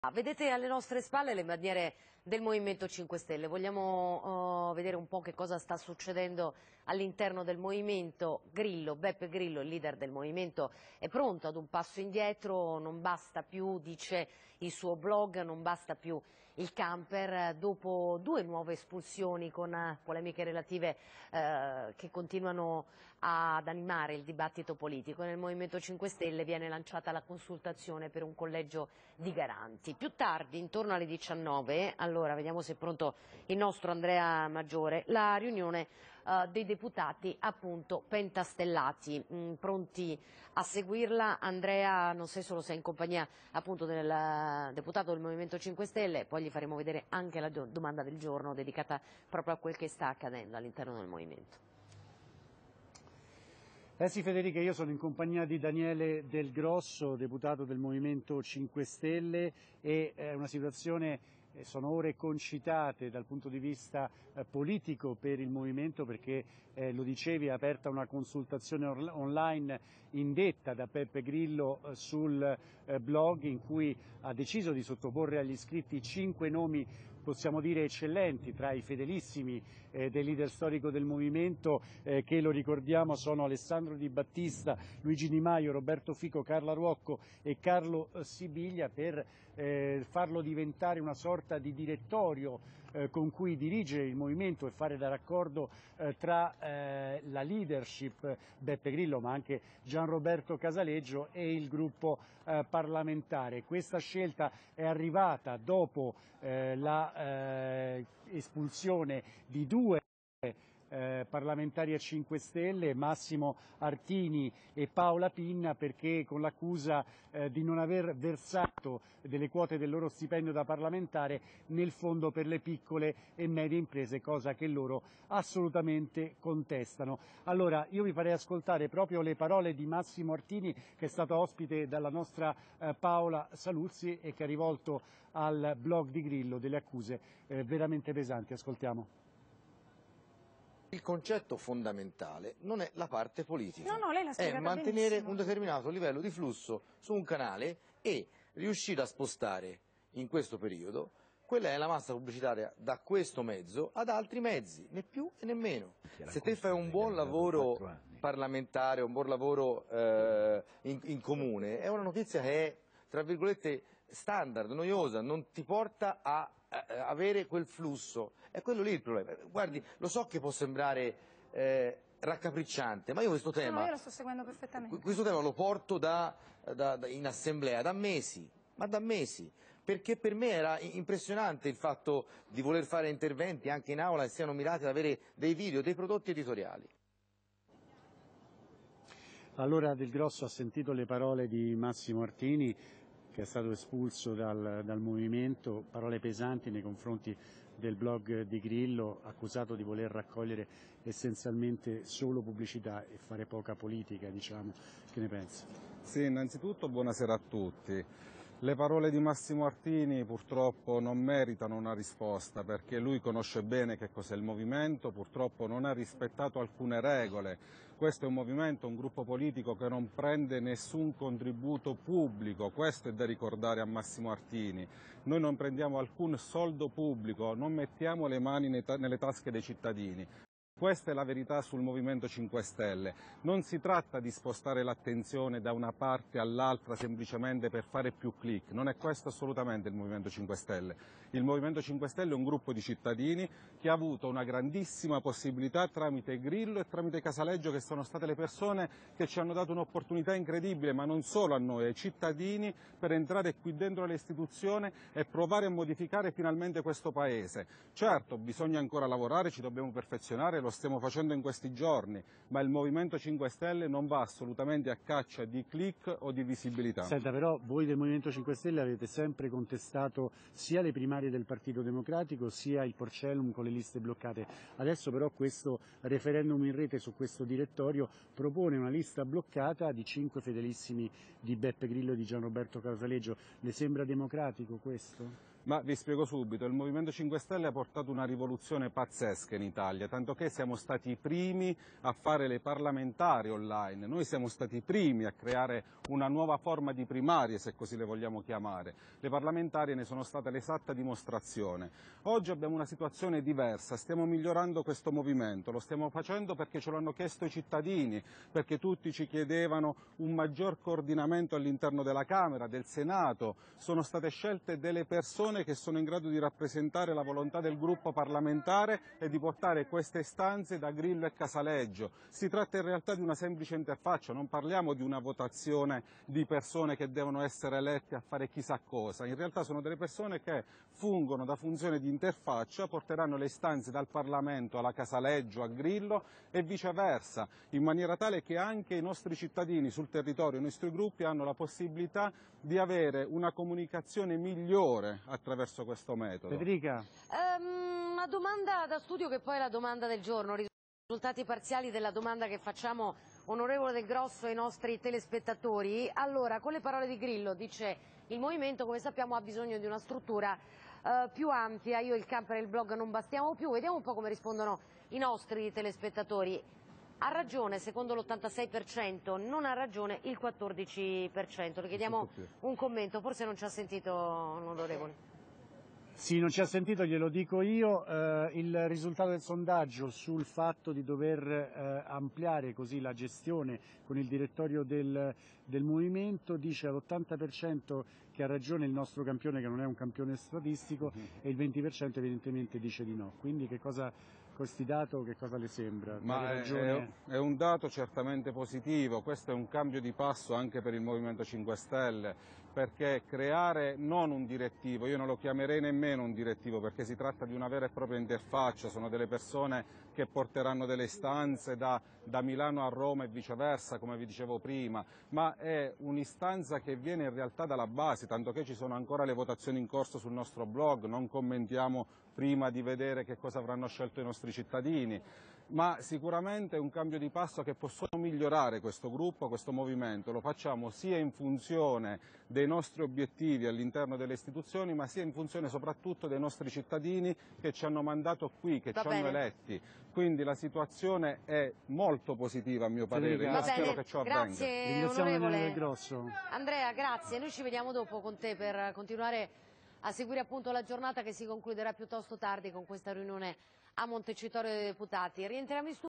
Vedete alle nostre spalle le bandiere del Movimento 5 Stelle. Vogliamo vedere un po' che cosa sta succedendo all'interno del Movimento. Beppe Grillo, il leader del Movimento, è pronto ad un passo indietro, non basta più, dice il suo blog, non basta più il camper, dopo 2 nuove espulsioni con polemiche relative che continuano ad animare il dibattito politico. Nel Movimento 5 Stelle viene lanciata la consultazione per un collegio di garanti. Più tardi, intorno alle 19, allora vediamo se è pronto il nostro Andrea Maggiore, la riunione dei deputati appunto pentastellati, pronti a seguirla. Andrea, non sei solo sei in compagnia appunto del deputato del Movimento 5 Stelle, poi gli faremo vedere anche la domanda del giorno dedicata proprio a quel che sta accadendo all'interno del Movimento. Sì Federica, io sono in compagnia di Daniele Del Grosso, deputato del Movimento 5 Stelle, e è una situazione, sono ore concitate dal punto di vista politico per il Movimento, perché lo dicevi, è aperta una consultazione online indetta da Beppe Grillo sul blog, in cui ha deciso di sottoporre agli iscritti 5 nomi, possiamo dire eccellenti, tra i fedelissimi del leader storico del Movimento, che lo ricordiamo sono Alessandro Di Battista, Luigi Di Maio, Roberto Fico, Carla Ruocco e Carlo Sibiglia, per farlo diventare una sorta di direttorio con cui dirigere il Movimento e fare da raccordo tra la leadership Beppe Grillo, ma anche Gianroberto Casaleggio, e il gruppo parlamentare. Questa scelta è arrivata dopo l'espulsione di 2 parlamentari a 5 Stelle, Massimo Artini e Paola Pinna, perché con l'accusa di non aver versato delle quote del loro stipendio da parlamentare nel fondo per le piccole e medie imprese, cosa che loro assolutamente contestano. Allora io vi farei ascoltare proprio le parole di Massimo Artini, che è stato ospite dalla nostra Paola Saluzzi e che ha rivolto al blog di Grillo delle accuse veramente pesanti. Ascoltiamo. Il concetto fondamentale non è la parte politica, no, lei l'ha è mantenere benissimo. un determinato livello di flusso su un canale e riuscire a spostare in questo periodo quella è la massa pubblicitaria da questo mezzo ad altri mezzi, né più e né meno. Se te fai un buon lavoro parlamentare, un buon lavoro in comune, è una notizia che è, tra virgolette, standard, noiosa, non ti porta a avere quel flusso. È quello lì il problema. Guardi, lo so che può sembrare raccapricciante, ma io questo tema, no, io lo sto seguendo perfettamente. Questo tema lo porto in assemblea da mesi, ma da mesi, perché per me era impressionante il fatto di voler fare interventi anche in aula che siano mirati ad avere dei video, dei prodotti editoriali. Allora Del Grosso ha sentito le parole di Massimo Artini, che è stato espulso dal Movimento, parole pesanti nei confronti del blog di Grillo, accusato di voler raccogliere essenzialmente solo pubblicità e fare poca politica, diciamo. Che ne pensi? Sì, innanzitutto buonasera a tutti. Le parole di Massimo Artini purtroppo non meritano una risposta, perché lui conosce bene che cos'è il movimento, purtroppo non ha rispettato alcune regole. Questo è un movimento, un gruppo politico che non prende nessun contributo pubblico, questo è da ricordare a Massimo Artini. Noi non prendiamo alcun soldo pubblico, non mettiamo le mani nelle tasche dei cittadini. Questa è la verità sul Movimento 5 Stelle. Non si tratta di spostare l'attenzione da una parte all'altra semplicemente per fare più click, non è questo assolutamente il Movimento 5 Stelle. Il Movimento 5 Stelle è un gruppo di cittadini che ha avuto una grandissima possibilità tramite Grillo e tramite Casaleggio, che sono state le persone che ci hanno dato un'opportunità incredibile, ma non solo a noi, ai cittadini, per entrare qui dentro le istituzioni e provare a modificare finalmente questo Paese. Certo, bisogna ancora lavorare, ci dobbiamo perfezionare, lo stiamo facendo in questi giorni, ma il Movimento 5 Stelle non va assolutamente a caccia di click o di visibilità. Senta, però voi del Movimento 5 Stelle avete sempre contestato sia le primarie del Partito Democratico sia il Porcellum con le liste bloccate. Adesso però questo referendum in rete su questo direttorio propone una lista bloccata di 5 fedelissimi di Beppe Grillo e di Gianroberto Casaleggio. Le sembra democratico questo? Ma vi spiego subito, il Movimento 5 Stelle ha portato una rivoluzione pazzesca in Italia, tanto che siamo stati i primi a fare le parlamentari online, noi siamo stati i primi a creare una nuova forma di primarie, se così le vogliamo chiamare. Le parlamentari ne sono state l'esatta dimostrazione. Oggi abbiamo una situazione diversa, stiamo migliorando questo movimento, lo stiamo facendo perché ce lo hanno chiesto i cittadini, perché tutti ci chiedevano un maggior coordinamento all'interno della Camera, del Senato, sono state scelte delle persone che sono in grado di rappresentare la volontà del gruppo parlamentare e di portare queste istanze da Grillo e Casaleggio. Si tratta in realtà di una semplice interfaccia, non parliamo di una votazione di persone che devono essere elette a fare chissà cosa, in realtà sono delle persone che fungono da funzione di interfaccia, porteranno le istanze dal Parlamento alla Casaleggio, a Grillo e viceversa, in maniera tale che anche i nostri cittadini sul territorio, i nostri gruppi hanno la possibilità di avere una comunicazione migliore attraverso questo metodo. Federica. Una domanda da studio che poi è la domanda del giorno, risultati parziali della domanda che facciamo, onorevole Del Grosso, ai nostri telespettatori. Allora, con le parole di Grillo dice: il movimento, come sappiamo, ha bisogno di una struttura più ampia, io, il camper e il blog non bastiamo più. Vediamo un po' come rispondono i nostri telespettatori. Ha ragione secondo l'86%, non ha ragione il 14%. Le chiediamo un commento, forse non ci ha sentito l'onorevole. Sì, non ci ha sentito, glielo dico io. Il risultato del sondaggio sul fatto di dover ampliare così la gestione con il direttorio del movimento dice all'80% che ha ragione il nostro campione, che non è un campione statistico, e il 20% evidentemente dice di no. Quindi questi dato che cosa le sembra? Ma è un dato certamente positivo, questo è un cambio di passo anche per il Movimento 5 Stelle, perché creare non un direttivo, io non lo chiamerei nemmeno un direttivo perché si tratta di una vera e propria interfaccia, sono delle persone che porteranno delle istanze da Milano a Roma e viceversa, come vi dicevo prima, ma è un'istanza che viene in realtà dalla base, tanto che ci sono ancora le votazioni in corso sul nostro blog, non commentiamo prima di vedere che cosa avranno scelto i nostri cittadini, ma sicuramente è un cambio di passo che può solo migliorare questo gruppo, questo movimento, lo facciamo sia in funzione dei nostri obiettivi all'interno delle istituzioni, ma sia in funzione soprattutto dei nostri cittadini che ci hanno mandato qui, che ci hanno eletti. Quindi la situazione è molto positiva a mio parere, io spero che ciò avvenga. Grazie onorevole Del Grosso. Andrea, grazie, noi ci vediamo dopo con te per continuare a seguire appunto la giornata che si concluderà piuttosto tardi con questa riunione a Montecitorio dei Deputati. Rientriamo in studio.